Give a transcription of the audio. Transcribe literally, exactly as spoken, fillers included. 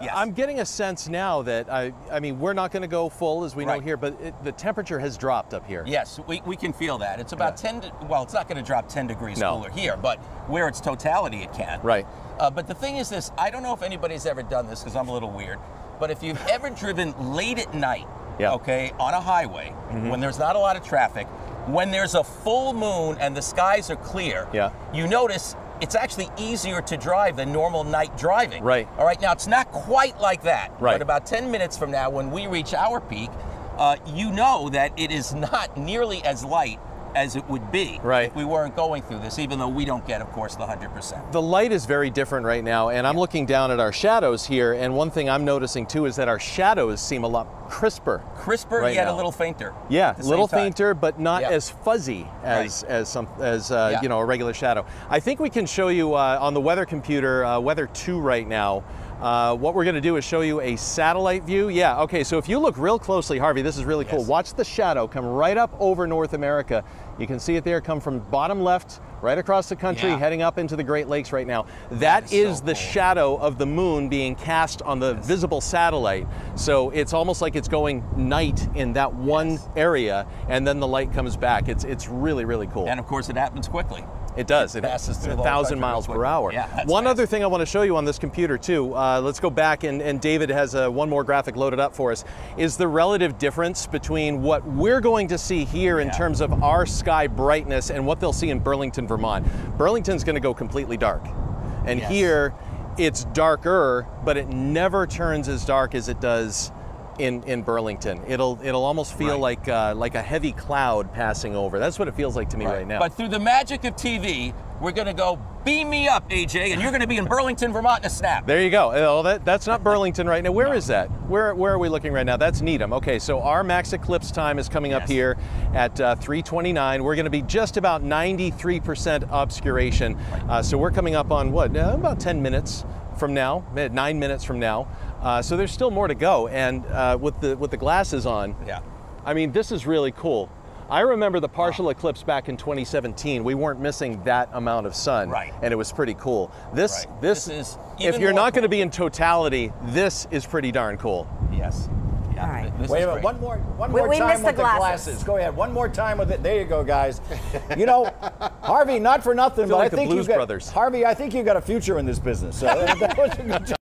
Yes. I'm getting a sense now that, I, I mean, we're not going to go full as we Right. know here, but it, the temperature has dropped up here. Yes, we, we can feel that. It's about Yeah. ten, to, well, it's not going to drop ten degrees No. cooler here, but where it's totality, it can. Right. Uh, but the thing is this, I don't know if anybody's ever done this because I'm a little weird, but if you've ever driven late at night, Yeah. okay, on a highway, Mhm. when there's not a lot of traffic, when there's a full moon and the skies are clear, Yeah. you notice it's actually easier to drive than normal night driving. Right. All right, now it's not quite like that, Right. but about ten minutes from now, when we reach our peak, uh, you know that it is not nearly as light as it would be Right. if we weren't going through this, even though we don't get, of course, the one hundred percent. The light is very different right now, and I'm looking down at our shadows here, and one thing I'm noticing too is that our shadows seem a lot crisper. Crisper, right yet now. a little fainter. Yeah, at a the little same time. fainter, but not Yeah. as fuzzy as as some as uh, Yeah. you know, a regular shadow. I think we can show you uh, on the weather computer, uh, weather two right now. Uh, what we're going to do is show you a satellite view. Yeah, okay, so if you look real closely, Harvey, this is really cool. Yes. Watch the shadow come right up over North America. You can see it there, come from bottom left, right across the country, Yeah. heading up into the Great Lakes right now. That is is so the cool. shadow of the moon being cast on the Yes. visible satellite. So it's almost like it's going night in that one Yes. area, and then the light comes back. It's it's really, really cool. And of course, it happens quickly. It does. It passes through a the whole thousand country miles real per quick. hour. Yeah, that's one fast. other thing I want to show you on this computer too. Uh, let's go back, and, and David has uh, one more graphic loaded up for us. Is the relative difference between what we're going to see here in Yeah. terms of our sky brightness and what they'll see in Burlington, Vermont. Burlington's going to go completely dark, and Yes. here it's darker, but it never turns as dark as it does in in Burlington. It'll it'll almost feel Right. like uh, like a heavy cloud passing over. That's what it feels like to me right, now. But through the magic of T V, we're going to go beam me up, A J, and you're going to be in Burlington, Vermont in a snap. There you go. Oh, that, that's not Burlington right now. Where is that? Where where are we looking right now? That's Needham. Okay, so our max eclipse time is coming up Yes. here at uh, three twenty-nine. We're going to be just about ninety-three percent obscuration. Uh, so we're coming up on what? Uh, about ten minutes from now, eh, nine minutes from now. Uh, so there's still more to go. And uh, with the with the glasses on, Yeah. I mean, this is really cool. I remember the partial eclipse back in twenty seventeen. We weren't missing that amount of sun, Right. and it was pretty cool. This, Right. this, This is if even you're more not going to cool. be in totality, this is pretty darn cool. Yes. Yeah. All right. This Wait is a minute, great. one more, one We- more we time missed with the the glasses. glasses. Go ahead, one more time with it. There you go, guys. You know, Harvey, not for nothing, feel but like I the think Blues you got Brothers. Harvey. I think you got a future in this business. So that was a good job.